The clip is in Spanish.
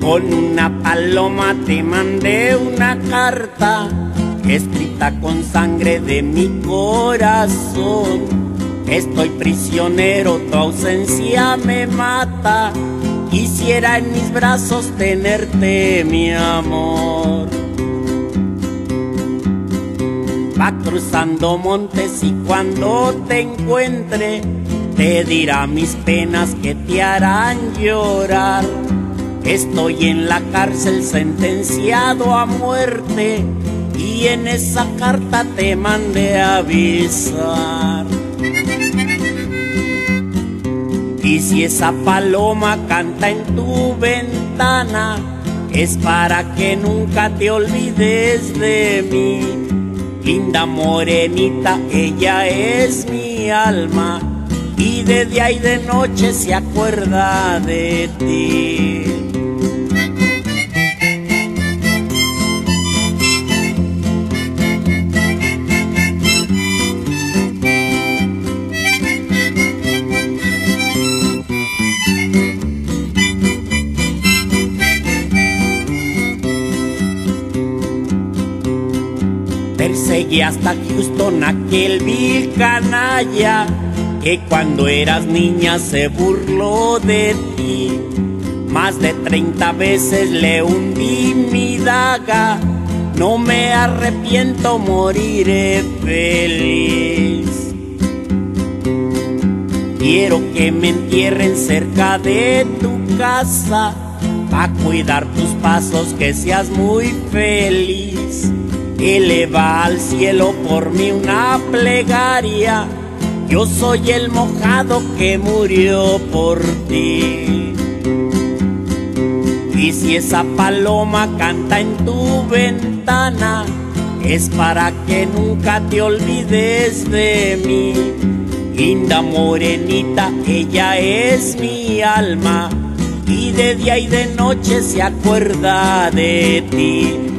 Con una paloma te mandé una carta escrita con sangre de mi corazón. Estoy prisionero, tu ausencia me mata. Quisiera en mis brazos tenerte, mi amor. Va cruzando montes y cuando te encuentre te dirá mis penas que te harán llorar. Estoy en la cárcel sentenciado a muerte y en esa carta te mandé a avisar. Y si esa paloma canta en tu ventana, es para que nunca te olvides de mí. Linda morenita, ella es mi alma, y de día y de noche se acuerda de ti. Perseguí hasta Houston aquel vil canalla que cuando eras niña se burló de ti. Más de 30 veces le hundí mi daga, no me arrepiento, moriré feliz. Quiero que me entierren cerca de tu casa, pa' cuidar tus pasos, que seas muy feliz. Eleva al cielo por mí una plegaria, yo soy el mojado que murió por ti. Y si esa paloma canta en tu ventana, es para que nunca te olvides de mí. Linda morenita, ella es mi alma, y de día y de noche se acuerda de ti.